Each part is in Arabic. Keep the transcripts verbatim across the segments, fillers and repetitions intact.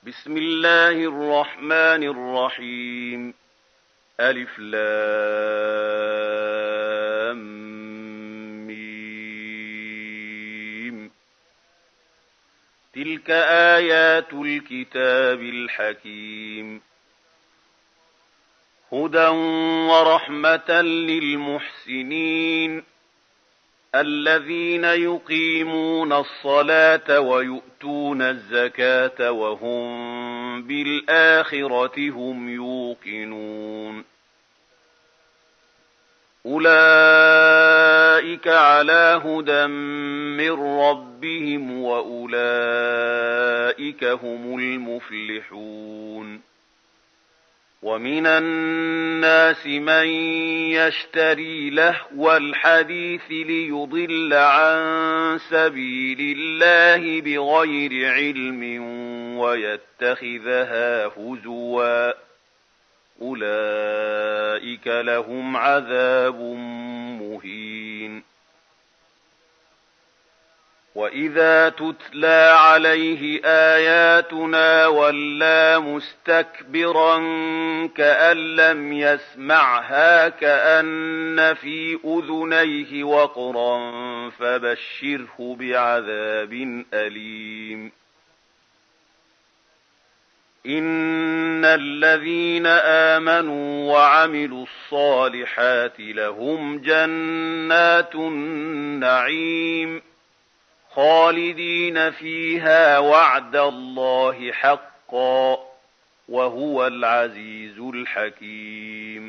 بسم الله الرحمن الرحيم. ألف لام ميم. تلك آيات الكتاب الحكيم. هدى ورحمة للمحسنين الذين يقيمون الصلاة ويؤتون الزكاة وهم بالآخرة هم يوقنون. أولئك على هدى من ربهم وأولئك هم المفلحون. ومن الناس من يشتري لهو الحديث ليضل عن سبيل الله بغير علم ويتخذها هزوا. أولئك لهم عذاب مهين. وإذا تتلى عليه آياتنا ولى مستكبرا كأن لم يسمعها كأن في أذنيه وقرا فبشره بعذاب أليم. إن الذين آمنوا وعملوا الصالحات لهم جنات النعيم خالدين فيها وعد الله حقا وهو العزيز الحكيم.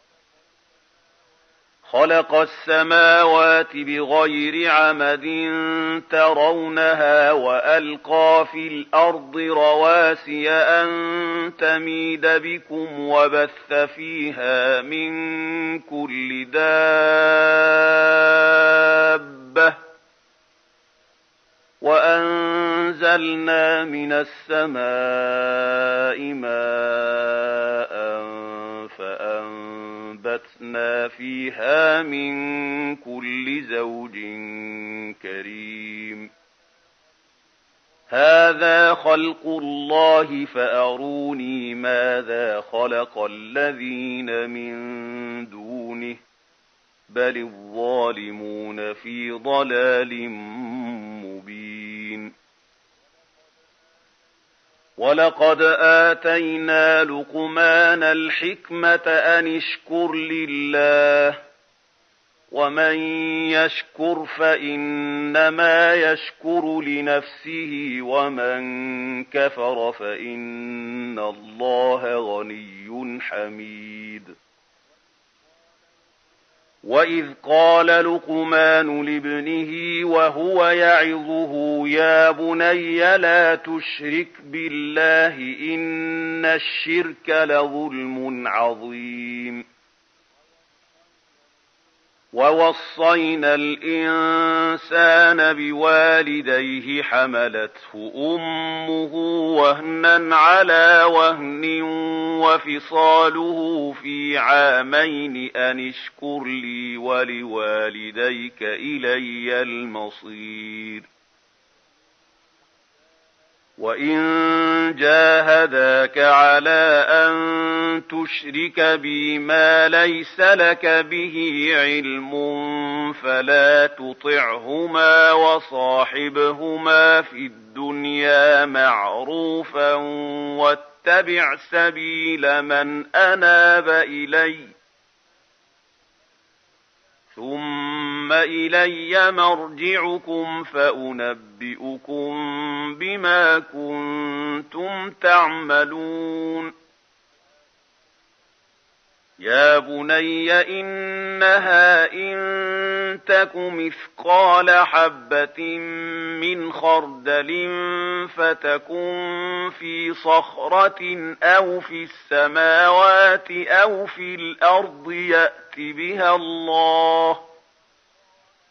خلق السماوات بغير عمد ترونها وألقى في الأرض رواسي أن تميد بكم وبث فيها من كل دابة وأنزلنا من السماء ماء فأنبتنا فيها من كل زوج كريم. هذا خلق الله فأروني ماذا خلق الذين من دونه بل الظالمون في ضلال مبين. ولقد آتينا لقمان الحكمة أن اشكر لله ومن يشكر فإنما يشكر لنفسه ومن كفر فإن الله غني حميد. وإذ قال لقمان لابنه وهو يعظه يا بني لا تشرك بالله إن الشرك لظلم عظيم. ووصينا الإنسان بوالديه حملته أمه وهنا على وهن وفصاله في عامين أن اشكر لي ولوالديك إلي المصير. وإن جاهداك على أن تشرك بي ما ليس لك به علم فلا تطعهما وصاحبهما في الدنيا معروفا واتبع سبيل من أناب إلي ثم إلي مرجعكم فأنبئكم بما كنتم تعملون. يا بني إنها إن تك مثقال حبة من خردل فتكن في صخرة أو في السماوات أو في الأرض يأت بها الله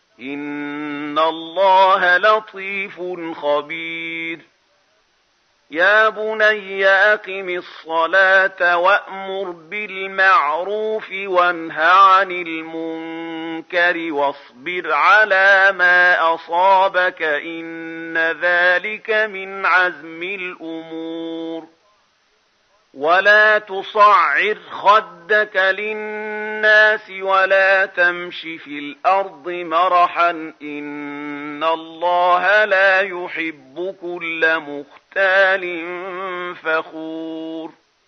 إن الله لطيف خبير. يا بني أقم الصلاة وأمر بالمعروف وانه عن المنكر واصبر على ما أصابك إن ذلك من عزم الأمور ولا تصعر خدك للناس ولا تمش في الأرض مرحا إن الله لا يحب كل مختال فخور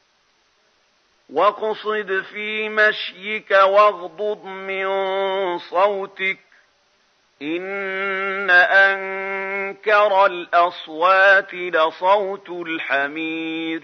واقصد في مشيك واغضض من صوتك إن أنكر الأصوات لصوت الحمير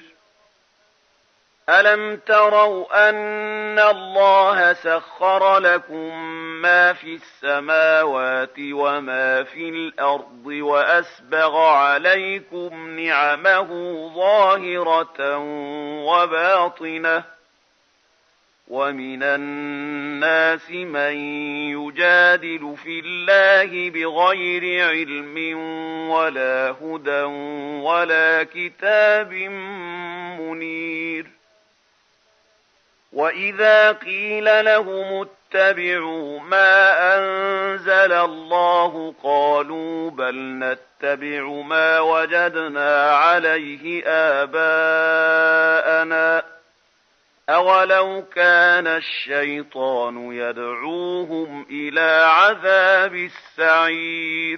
ألم تروا أن الله سخر لكم ما في السماوات وما في الأرض وأسبغ عليكم نعمه ظاهرة وباطنة ومن الناس من يجادل في الله بغير علم ولا هدى ولا كتاب منير وإذا قيل لهم اتبعوا ما أنزل الله قالوا بل نتبع ما وجدنا عليه آباءنا أولو كان الشيطان يدعوهم إلى عذاب السعير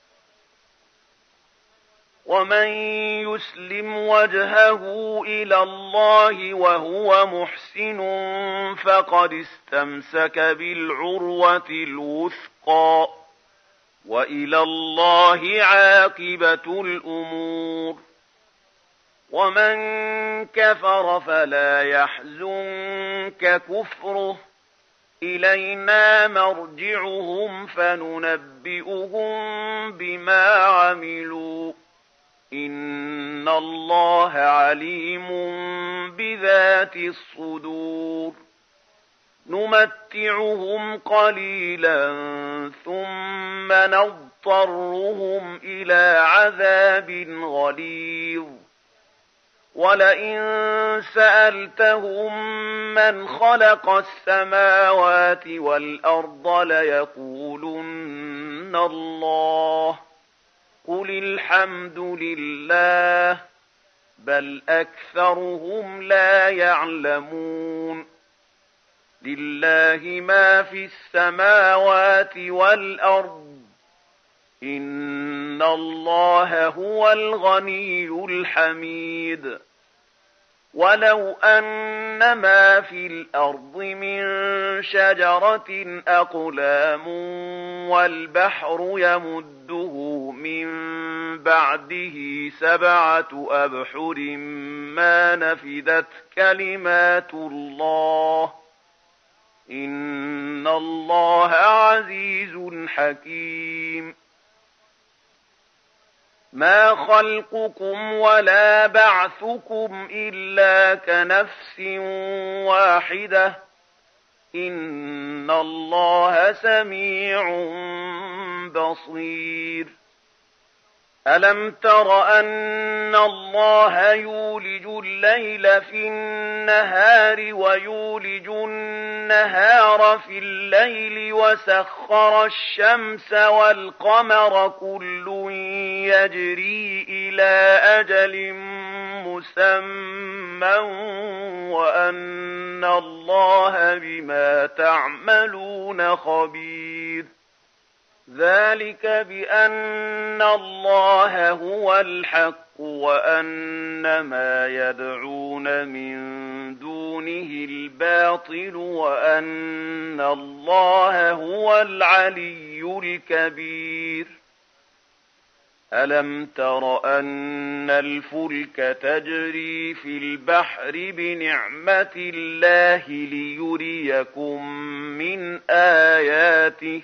ومن يسلم وجهه إلى الله وهو محسن فقد استمسك بالعروة الوثقى وإلى الله عاقبة الأمور ومن كفر فلا يحزنك كفره إلينا مرجعهم فننبئهم بما عملوا إن الله عليم بذات الصدور نمتعهم قليلا ثم نضطرهم إلى عذاب غليظ ولئن سألتهم من خلق السماوات والأرض ليقولن الله قل الحمد لله بل أكثرهم لا يعلمون لله ما في السماوات والأرض إن الله هو الغني الحميد ولو أن ما في الأرض من شجرة أقلام والبحر يمده من بعده سبعة أبحر ما نفدت كلمات الله إن الله عزيز حكيم ما خلقكم ولا بعثكم إلا كنفس واحدة إن الله سميع بصير ألم تر أن الله يولج الليل في النهار ويولج النهار في الليل وسخر الشمس والقمر كل يجري إلى أجل مسمى وأن الله بما تعملون خبير ذلك بأن الله هو الحق وأن ما يدعون من دونه الباطل وأن الله هو العلي الكبير ألم تر أن الفلك تجري في البحر بنعمة الله ليريكم من آياته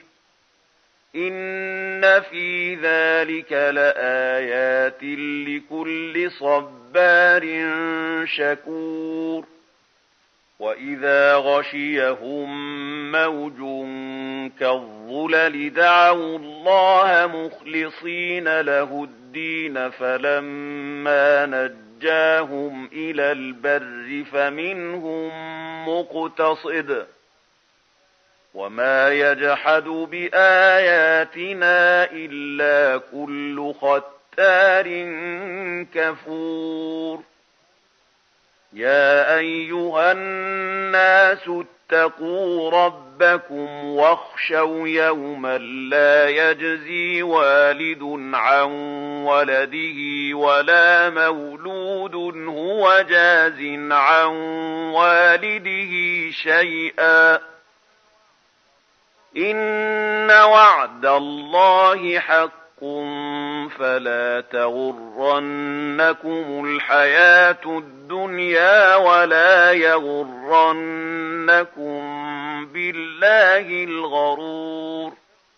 إن في ذلك لآيات لكل صبار شكور وإذا غشيهم موج كالظلل دعوا الله مخلصين له الدين الدين فلما نجاهم إلى البر فمنهم مقتصد وما يجحد بآياتنا إلا كل ختار كفور يا أيها الناس اتقوا ربكم واخشوا يوما لا يجزي والد عن ولده ولا مولود هو جاز عن والده شيئا إن وعد الله حق فلا تغرنكم الحياة الدنيا ولا يغرنكم بالله الغرور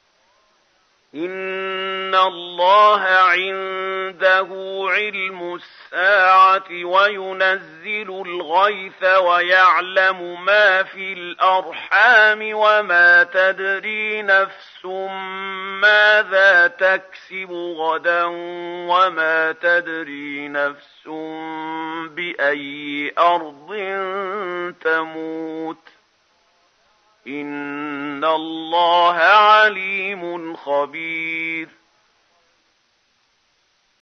إن الله عنده علم الساعة وينزل الغيث ويعلم ما في الأرحام وما تدري نفس ماذا تكسب غدا وما تدري نفس بأي أرض تموت إن الله عليم خبير